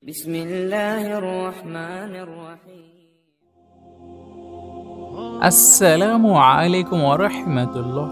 বিসমিল্লাহির রহমানির রহিম। আসসালামু আলাইকুম ওয়া রাহমাতুল্লাহ।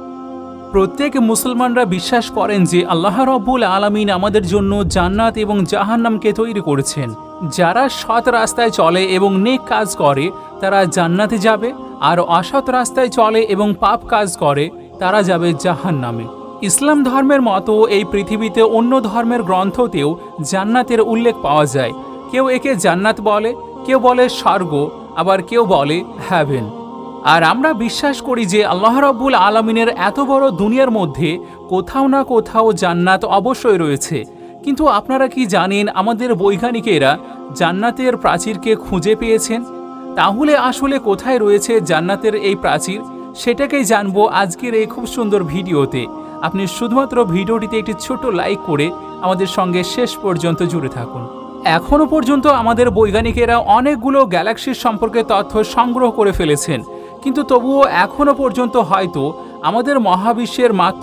প্রত্যেক মুসলমানরা বিশ্বাস করেন যে আল্লাহ রাব্বুল আলামিন আমাদের জন্য জান্নাত এবং জাহান্নামকে তৈরি করেছেন। যারা সৎ রাস্তায় চলে এবং নেক কাজ করে তারা জান্নাতে যাবে, আর অসৎ রাস্তায় চলে এবং পাপ কাজ করে তারা যাবে জাহান্নামে। ইসলাম ধর্মের মতো এই পৃথিবীতে অন্য ধর্মের গ্রন্থতেও জান্নাতের উল্লেখ পাওয়া যায়। কেউ একে জান্নাত বলে, কেউ বলে স্বর্গ, আবার কেউ বলে হ্যাভেন। আর আমরা বিশ্বাস করি যে আল্লাহ রাব্বুল আলামিনের এত বড় দুনিয়ার মধ্যে কোথাও না কোথাও জান্নাত অবশ্যই রয়েছে। কিন্তু আপনারা কি জানেন আমাদের বৈজ্ঞানিকেরা জান্নাতের প্রাচীরকে খুঁজে পেয়েছেন? তাহলে আসলে কোথায় রয়েছে জান্নাতের এই প্রাচীর, সেটাকেই জানবো আজকের এই খুব সুন্দর ভিডিওতে। আপনি শুধুমাত্র ভিডিওটিতে একটি ছোট লাইক করে আমাদের সঙ্গে শেষ পর্যন্ত জুড়ে থাকুন। এখনও পর্যন্ত আমাদের বৈজ্ঞানিকেরা অনেকগুলো গ্যালাক্সির সম্পর্কে তথ্য সংগ্রহ করে ফেলেছেন, কিন্তু তবুও এখনও পর্যন্ত হয়তো আমাদের মহাবিশ্বের মাত্র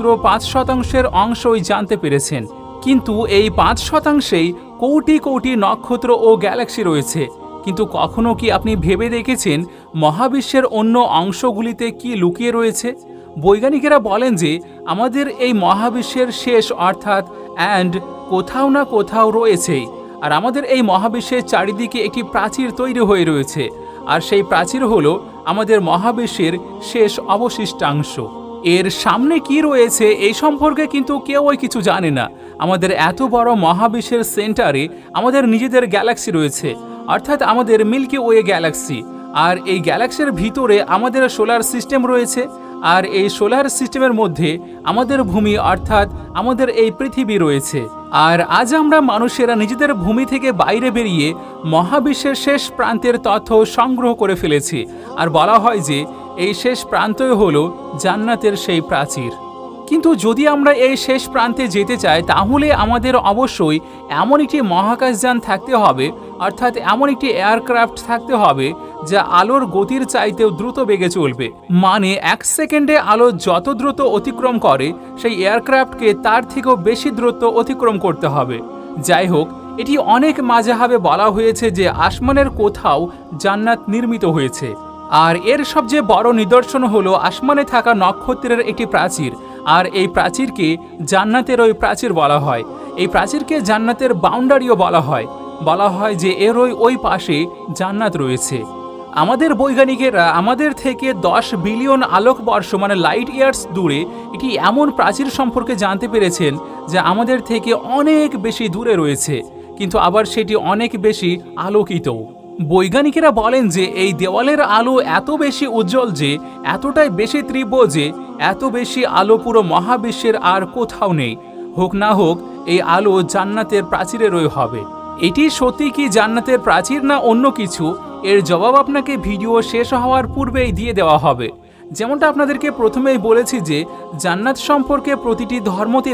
5% অংশই জানতে পেরেছেন। কিন্তু এই 5%ই কোটি কোটি নক্ষত্র ও গ্যালাক্সি রয়েছে। কিন্তু কখনো কি আপনি ভেবে দেখেছেন মহাবিশ্বের অন্য অংশগুলিতে কি লুকিয়ে রয়েছে? বৈজ্ঞানিকেরা বলেন যে আমাদের এই মহাবিশ্বের শেষ অর্থাৎ অ্যান্ড কোথাও না কোথাও রয়েছেই। আর আমাদের এই মহাবিশ্বের চারিদিকে একটি প্রাচীর তৈরি হয়ে রয়েছে, আর সেই প্রাচীর হলো আমাদের মহাবিশ্বের শেষ অবশিষ্টাংশ। এর সামনে কি রয়েছে এই সম্পর্কে কিন্তু কেউই কিছু জানে না। আমাদের এত বড় মহাবিশ্বের সেন্টারে আমাদের নিজেদের গ্যালাক্সি রয়েছে, অর্থাৎ আমাদের মিল্কি ওয়ে গ্যালাক্সি। আর এই গ্যালাক্সির ভিতরে আমাদের সোলার সিস্টেম রয়েছে, আর এই সোলার সিস্টেমের মধ্যে আমাদের ভূমি অর্থাৎ আমাদের এই পৃথিবী রয়েছে। আর আজ আমরা মানুষেরা নিজেদের ভূমি থেকে বাইরে বেরিয়ে মহাবিশ্বের শেষ প্রান্তের তথ্য সংগ্রহ করে ফেলেছি। আর বলা হয় যে এই শেষ প্রান্তই হলো জান্নাতের সেই প্রাচীর। কিন্তু যদি আমরা এই শেষ প্রান্তে যেতে চাই তাহলে আমাদের অবশ্যই এমন একটি মহাকাশযান থাকতে হবে, অর্থাৎ এমন একটি এয়ারক্রাফট থাকতে হবে যা আলোর গতির চাইতেও দ্রুত বেগে চলবে। মানে 1 সেকেন্ডে আলো যত দ্রুত অতিক্রম করে সেই এয়ারক্রাফটকে তার থেকেও বেশি দ্রুত অতিক্রম করতে হবে। যাই হোক, এটি অনেক মাযহাবে বলা হয়েছে যে আসমানের কোথাও জান্নাত নির্মিত হয়েছে। আর এর সবচেয়ে বড় নিদর্শন হলো আসমানে থাকা নক্ষত্রের একটি প্রাচীর। আর এই প্রাচীরকে জান্নাতের ওই প্রাচীর বলা হয়। এই প্রাচীরকে জান্নাতের বাউন্ডারিও বলা হয়। বলা হয় যে এর ওই পাশে জান্নাত রয়েছে। আমাদের বৈজ্ঞানিকেরা আমাদের থেকে 10 বিলিয়ন আলোকবর্ষ মানে লাইট ইয়ার্স দূরে একটি এমন প্রাচীর সম্পর্কে জানতে পেরেছেন যা আমাদের থেকে অনেক বেশি দূরে রয়েছে, কিন্তু আবার সেটি অনেক বেশি আলোকিত। বৈজ্ঞানিকেরা বলেন যে এই দেওয়ালের আলো এত বেশি উজ্জ্বল যে এতটাই বেশি তীব্র যে এত বেশি আলো পুরো মহাবিশ্বের আর কোথাও নেই। হোক না হোক এই আলো জান্নাতের প্রাচীরেরই হবে। এটি সত্যি কি জান্নাতের প্রাচীর না অন্য কিছু, এর জবাব আপনাকে ভিডিও শেষ হওয়ার পূর্বেই দিয়ে দেওয়া হবে। যেমনটা আপনাদেরকে প্রথমেই বলেছি যে জান্নাত সম্পর্কে প্রতিটি ধর্মতে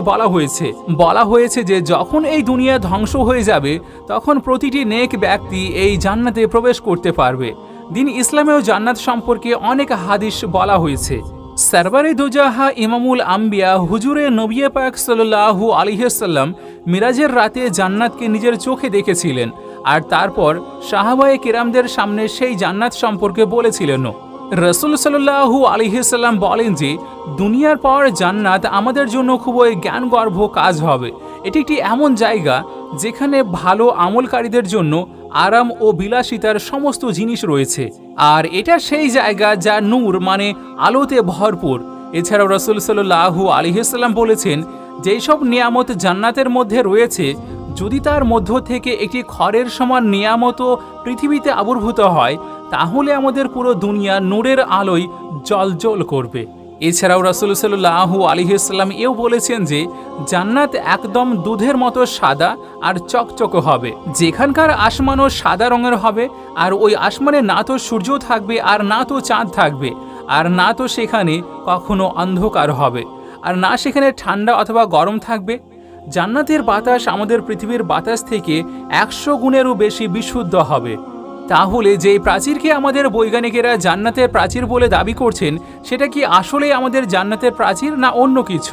বলা হয়েছে যে যখন এই দুনিয়া ধ্বংস হয়ে যাবে তখন প্রতিটি নেক ব্যক্তি এই জান্নাতে প্রবেশ করতে পারবে। দিন ইসলামেও জান্নাত সম্পর্কে অনেক হাদিস বলা হয়েছে। সরওয়ারে দুজাহা ইমামুল আম্বিয়া হুজুরে নবী পাক সাল্লাল্লাহু আলাইহি ওয়াসাল্লাম মিরাজের রাতে জান্নাতকে নিজের চোখে দেখেছিলেন, আর তারপর সাহাবায়ে কেরামদের সামনে সেই জান্নাত সম্পর্কে বলেছিলেন। রাসূল সাল্লাল্লাহু আলাইহি ওয়াসাল্লাম বলেন যে দুনিয়ার পর জান্নাত আমাদের জন্য খুবই জ্ঞানগর্ভ কাজ হবে। এটি একটি এমন জায়গা যেখানে ভালো আমলকারীদের জন্য আরাম ও বিলাসিতার সমস্ত জিনিস রয়েছে। আর এটা সেই জায়গা যা নূর মানে আলোতে ভরপুর। এছাড়াও রাসূল সাল্লাল্লাহু আলাইহি ওয়াসাল্লাম বলেছেন যেই সব নিয়ামত জান্নাতের মধ্যে রয়েছে, যদি তার মধ্য থেকে একটি খড়ের সমান নিয়ামতও পৃথিবীতে আবির্ভূত হয় তাহলে আমাদের পুরো দুনিয়া নূরের আলোয় জ্বলজ্বল করবে। এছাড়াও রাসূল সাল্লাল্লাহু আলাইহি ওয়াসাল্লাম এও বলেছেন যে জান্নাত একদম দুধের মতো সাদা আর চকচকে হবে। যেখানকার আসমানও সাদা রঙের হবে, আর ওই আসমানে না তো সূর্য থাকবে আর না তো চাঁদ থাকবে, আর না তো সেখানে কখনো অন্ধকার হবে, আর না সেখানে ঠান্ডা অথবা গরম থাকবে। জান্নাতের বাতাস আমাদের পৃথিবীর বাতাস থেকে 100 গুণেরও বেশি বিশুদ্ধ হবে। তাহলে যেই প্রাচীরকে আমাদের বৈজ্ঞানিকেরা জান্নাতের প্রাচীর বলে দাবি করছেন সেটা কি আসলে আমাদের জান্নাতের প্রাচীর না অন্য কিছু?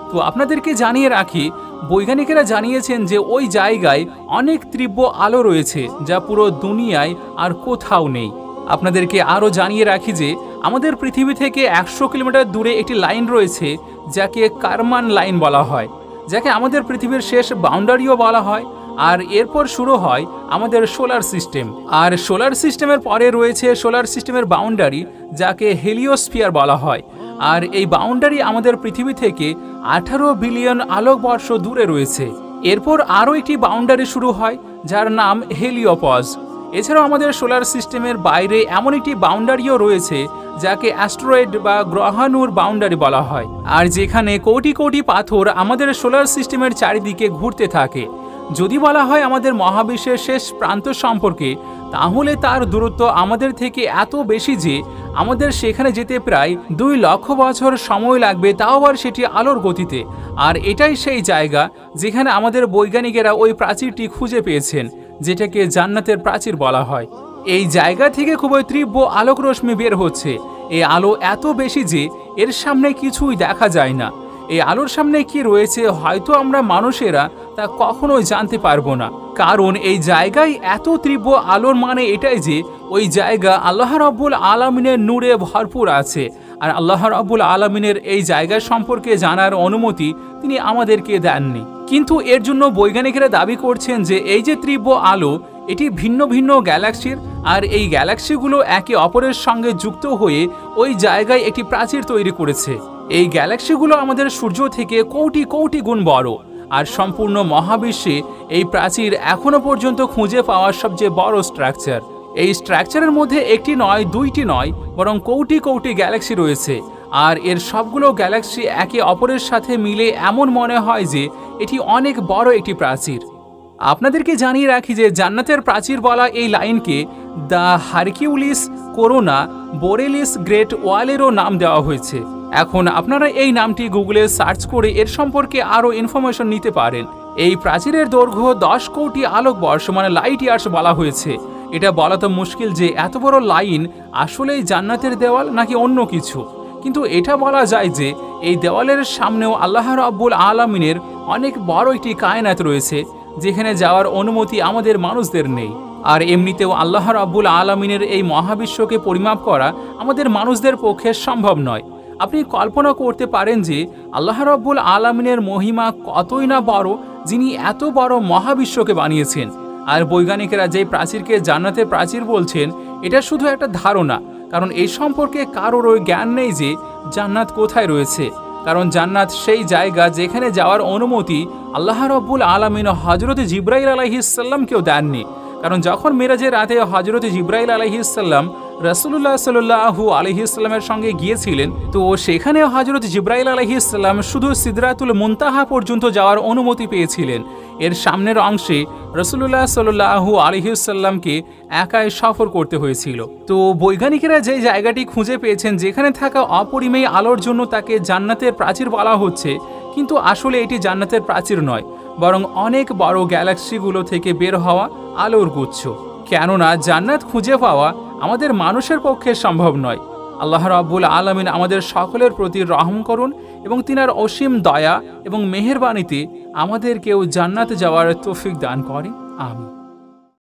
তো আপনাদেরকে জানিয়ে রাখি, বৈজ্ঞানিকেরা জানিয়েছেন যে ওই জায়গায় অনেক তীব্র আলো রয়েছে যা পুরো দুনিয়ায় আর কোথাও নেই। আপনাদেরকে আরও জানিয়ে রাখি যে আমাদের পৃথিবী থেকে 100 কিলোমিটার দূরে একটি লাইন রয়েছে যাকে কারমান লাইন বলা হয়, যাকে আমাদের পৃথিবীর শেষ বাউন্ডারিও বলা হয়। আর এরপর শুরু হয় আমাদের সোলার সিস্টেম, আর সোলার সিস্টেমের পরে রয়েছে সোলার সিস্টেমের বাউন্ডারি যাকে হেলিওস্ফিয়ার বলা হয়। আর এই বাউন্ডারি আমাদের পৃথিবী থেকে 18 বিলিয়ন আলোকবর্ষ দূরে রয়েছে। এরপর আরও একটি বাউন্ডারি শুরু হয় যার নাম হেলিওপজ। এছাড়াও আমাদের সোলার সিস্টেমের বাইরে এমন একটি বাউন্ডারিও রয়েছে যাকে অ্যাস্টেরয়েড বা গ্রহাণুর বাউন্ডারি বলা হয়, আর যেখানে কোটি কোটি পাথর আমাদের সোলার সিস্টেমের চারিদিকে ঘুরতে থাকে। যদি বলা হয় আমাদের মহাবিশ্বের শেষ প্রান্ত সম্পর্কে, তাহলে তার দূরত্ব আমাদের থেকে এত বেশি যে আমাদের সেখানে যেতে প্রায় 2 লক্ষ বছর সময় লাগবে, তাও আবার সেটি আলোর গতিতে। আর এটাই সেই জায়গা যেখানে আমাদের বৈজ্ঞানিকেরা ওই প্রাচীরটি খুঁজে পেয়েছেন, যেটাকে জান্নাতের প্রাচীর বলা হয়। এই জায়গা থেকে খুবই তীব্র আলোক রশ্মি বের হচ্ছে। এই আলো এত বেশি যে এর সামনে কিছুই দেখা যায় না। এই আলোর সামনে কি রয়েছে হয়তো আমরা মানুষেরা তা কখনোই জানতে পারবো না, কারণ এই জায়গায় এত তীব্র আলোর মানে এটাই যে ওই জায়গা আল্লাহ রাব্বুল আলামিনের নূরে ভরপুর আছে। আর আল্লাহ রাব্বুল আলামিনের এই জায়গা সম্পর্কে জানার অনুমতি তিনি আমাদেরকে দেননি। কিন্তু এর জন্য বৈজ্ঞানিকেরা দাবি করছেন যে এই যে তীব্র আলো, এটি ভিন্ন ভিন্ন গ্যালাক্সির, আর এই গ্যালাক্সিগুলো একে অপরের সঙ্গে যুক্ত হয়ে ওই জায়গায় একটি প্রাচীর তৈরি করেছে। এই গ্যালাক্সিগুলো আমাদের সূর্য থেকে কোটি কোটি গুণ বড়, আর সম্পূর্ণ মহাবিশ্বে এই প্রাচীর এখনো পর্যন্ত খুঁজে পাওয়ার সবচেয়ে বড় স্ট্রাকচার। এই স্ট্রাকচারের মধ্যে একটি নয়, দুইটি নয়, বরং কোটি কোটি গ্যালাক্সি রয়েছে। আর এর সবগুলো গ্যালাক্সি একে অপরের সাথে মিলে এমন মনে হয় যে এটি অনেক বড় একটি প্রাচীর। আপনাদেরকে জানিয়ে রাখি যে জান্নাতের প্রাচীর বলা এই লাইনকে the Hercules corona borealis great ওয়ালেরও নাম দেওয়া হয়েছে। এখন আপনারা এই নামটি গুগলে সার্চ করে এর সম্পর্কে আরও ইনফরমেশন নিতে পারেন। এই প্রাচীরের দৈর্ঘ্য 10 কোটি আলোকবর্ষ মানে লাইট ইয়ার্স বলা হয়েছে। এটা বলা তো মুশকিল যে এত বড় লাইন আসলেই জান্নাতের দেওয়াল নাকি অন্য কিছু, কিন্তু এটা বলা যায় যে এই দেওয়ালের সামনেও আল্লাহ রাব্বুল আলামিনের অনেক বড় একটি কায়নাত রয়েছে, যেখানে যাওয়ার অনুমতি আমাদের মানুষদের নেই। আর এমনিতেও আল্লাহ রাব্বুল আলামিনের এই মহাবিশ্বকে পরিমাপ করা আমাদের মানুষদের পক্ষে সম্ভব নয়। আপনি কল্পনা করতে পারেন যে আল্লাহ রাব্বুল আলামিনের মহিমা কতই না বড়, যিনি এত বড় মহাবিশ্বকে বানিয়েছেন। আর বৈজ্ঞানিকেরা যে প্রাচীরকে জান্নাতের প্রাচীর বলছেন, এটা শুধু একটা ধারণা, কারণ এই সম্পর্কে কারোর জ্ঞান নেই যে জান্নাত কোথায় রয়েছে। কারণ জান্নাত সেই জায়গা যেখানে যাওয়ার অনুমতি আল্লাহ রাব্বুল আলামিন হযরত জিবরাইল আলাইহিস সালামকেও দেননি। কারণ যখন মেরাজের রাতে হযরত জিবরাইল আলাইহিস সালাম রাসূলুল্লাহ সাল্লাল্লাহু আলাইহি সাল্লামের সঙ্গে গিয়েছিলেন, তো সেখানে হযরত জিবরাইল আলাইহিস সালাম শুধু সিদরাতুল মুনতাহা পর্যন্ত যাওয়ার অনুমতি পেয়েছিলেন। এর সামনের অংশে রাসূলুল্লাহ সাল্লাল্লাহু আলাইহি সাল্লামকে একাই সফর করতে হয়েছিল। তো বৈজ্ঞানিকেরা যে জায়গাটি খুঁজে পেয়েছেন যেখানে থাকা অপরিমেয় আলোর জন্য তাকে জান্নাতের প্রাচীর বলা হচ্ছে, কিন্তু আসলে এটি জান্নাতের প্রাচীর নয়, বরং অনেক বড় গ্যালাক্সিগুলো থেকে বের হওয়া আলোর গুচ্ছ। কেননা জান্নাত খুঁজে পাওয়া আমাদের মানুষের পক্ষে সম্ভব নয়। আল্লাহ রাব্বুল আলামিন আমাদের সকলের প্রতি রহম করুন এবং তিনার অসীম দয়া এবং মেহেরবানিতে আমাদেরকেও জান্নাতে যাওয়ার তৌফিক দান করেন। আমিন।